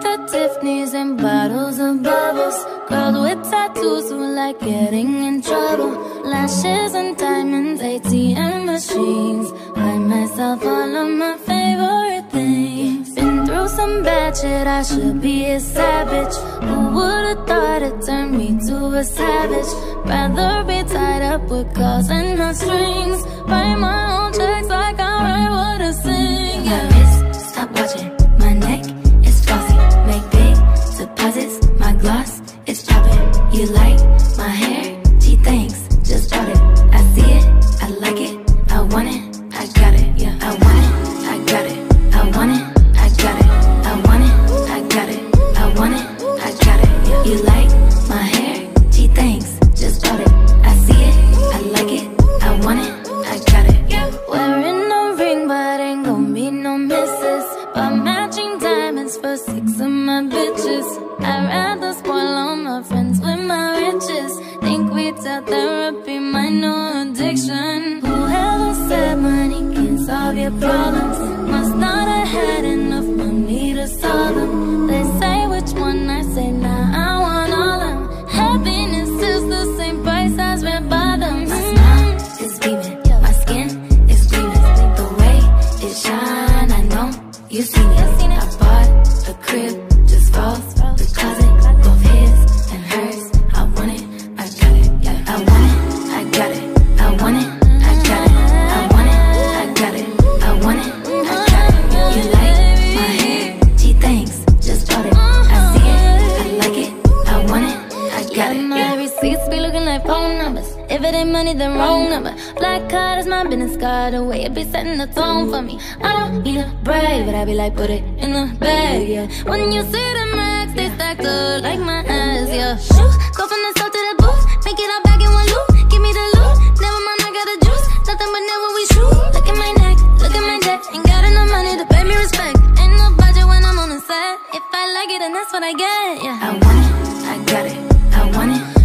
the Tiffany's and bottles of bubbles. Girls with tattoos who like getting in trouble. Lashes and diamonds, ATM machines. Buy myself all of my favorite things. Been through some bad shit, I should be a savage. Who would've thought it turned me to a savage? Rather be tied up with calls and no strings. Write my own checks like I write what I sing. Yeah. My wrist, stop watching. My neck is flossy. Make big deposits. My gloss is poppin'. You like my hair? Gee, thanks. Just bought it. I see it. I like it. I want it. I got it. Yeah. I want it. I got it. I want it. I got it. I want it. I got it. I want it. I got it. Yeah. You like my hair? Gee, thanks. Just bought it. I see it. I like it. I want it. I got it. Yeah. Wearing a ring, but ain't gon' be no misses. But matching diamonds for 6 of my bitches. I'd rather spoil all my friends with my riches. Think retail therapy, my new addiction. Whoever said money can solve your problems must not have had enough money to solve them. They say which one, I say nah, I want all of them. Happiness is the same price as red bottoms. My smile is beaming. My skin is gleaming. The way it shine, I know you seen it. I bought a crib, just falls. The closet, both his and hers. I want it, I got it. Yeah. I want it, I got it. I want it, I got it. I want it, I got it. I want it, I got it. You like my hair? Gee, thanks. Just bought it. I see it, I like it. I want it, I got it. My receipts be looking like phone numbers. If it ain't money, then wrong number. Black card is my business card. The way it be setting the tone for me. I don't need a brag, but I be like, put it in the bag, yeah. When you see the max, they stacked up like my ass, yeah. Shoot, go from the south to the booth. Make it all back in one loop. Give me the loot. Never mind, I got the juice. Nothing but never we shoot. Look at my neck, look at my debt. Ain't got enough money to pay me respect. Ain't no budget when I'm on the set. If I like it, then that's what I get, yeah. I want it, I got it. I want it.